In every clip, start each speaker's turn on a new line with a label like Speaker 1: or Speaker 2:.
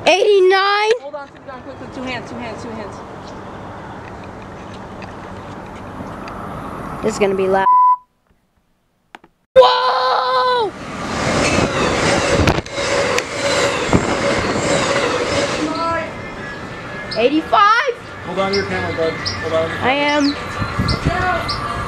Speaker 1: 89.
Speaker 2: Hold on, sit down quickly. Two hands.
Speaker 1: This is gonna be loud. Whoa! 85.
Speaker 3: Hold on to your camera, bud. Hold on.
Speaker 1: I am.
Speaker 2: Look out!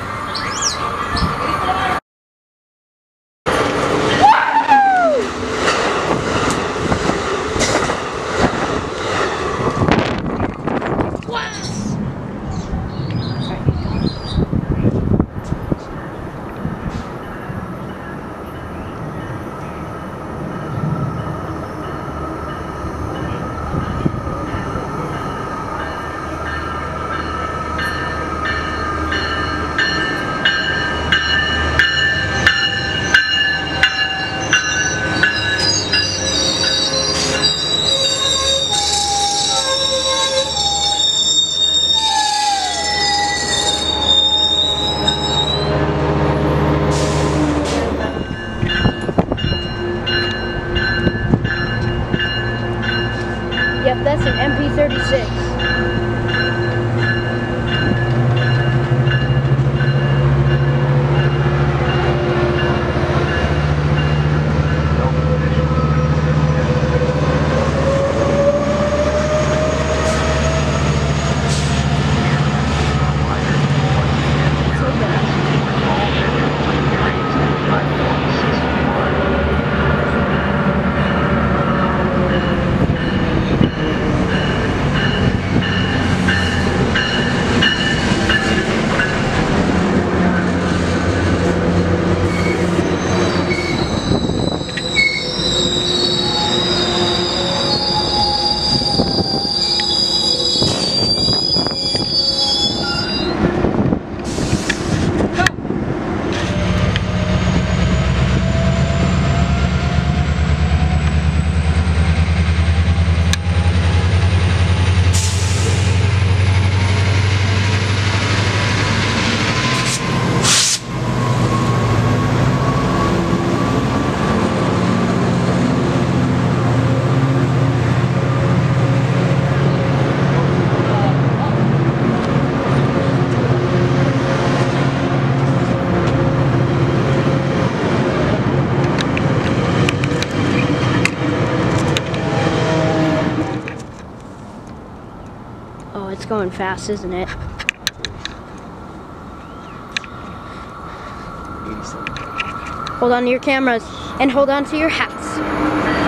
Speaker 1: Yep, that's an MP36. Oh, it's going fast, isn't it?
Speaker 3: 87.
Speaker 1: Hold on to your cameras and hold on to your hats.